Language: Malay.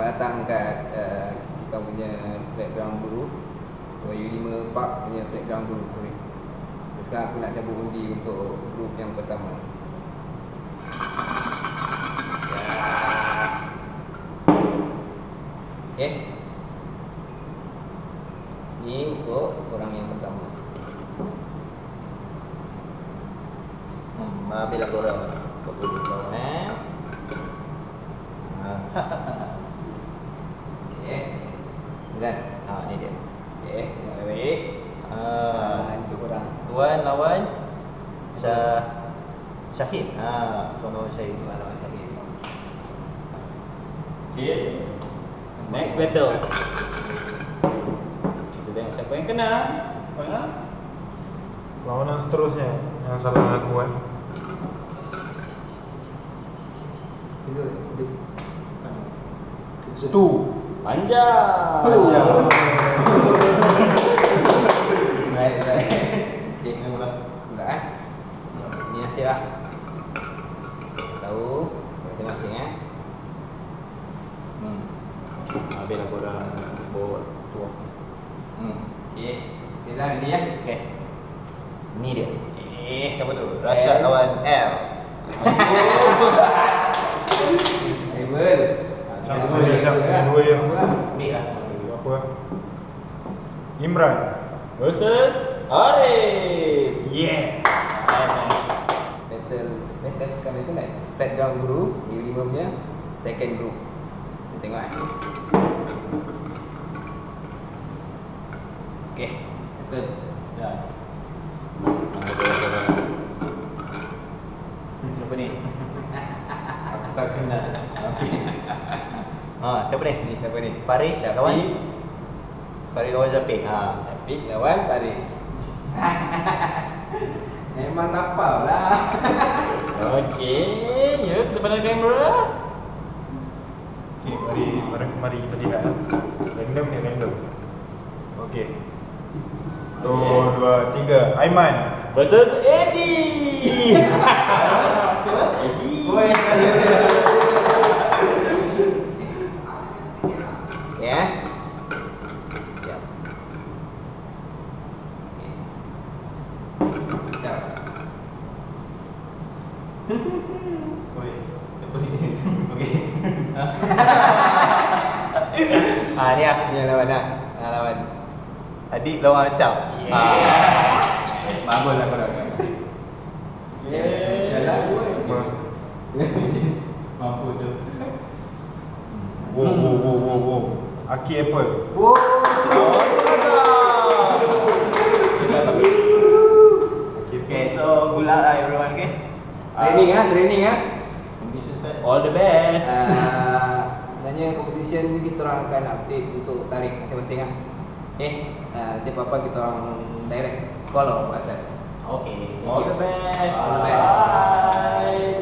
Selamat datang kat kita punya background dulu. So U5 Park punya background dulu, sorry. So sekarang aku nak cabut undi untuk grup yang pertama. Okay. Ni untuk orang yang pertama. Bila korang kau dulu kau Okay. Dan ni dia. okay, baik. Untuk korang. Tuan lawan Syahid. Tuan lawan Syahid. Tuan lawan Syahid. Okay. Next battle. Kita tengok siapa yang kena. Lawanan seterusnya yang salah aku Stu. Panjang. Baik. Okay, enggak Ni nasib lah. Tahu masing-masing Bila korang bawa tuan. Okay, silakan dia. Okay. Ni dia. Siapa tu? Rashad lawan L. Able. Dua yang Ni lah. apa? Imran. Versus Arif. Yeah. Battle kami tu naik background group U5 punya second group. Kita tengok Okay, betul. Ya. Siapa ni? Aku tak kenal. Okey. Siapa ni? Ni siapa ni? Faris lawan Faris lawan Zafiq. Syafiq lawan Faris. Memang tapau lah. Okay, ya kita pandang kamera. Okay, mari kita lihat. Random ni random. Okay. 1, 2, 3. Aiman Versus Eddie. Oi, ya. Siap. Siap. Oi, siapa ni? Okey. Ni ah. Ni lawan dah. Lawan. Adik lawan Acap. Bagus lah korang. Jalan. Mampus tu. Wow. Aki Apple. Okay, so good luck lah everyone, okay? Training. Competition start. All the best. Sebenarnya competition ni kita orang akan update untuk tarikh masing-masing Okay. Nanti apa-apa kita orang direct call or WhatsApp. Okay. All the best. All the best. Bye.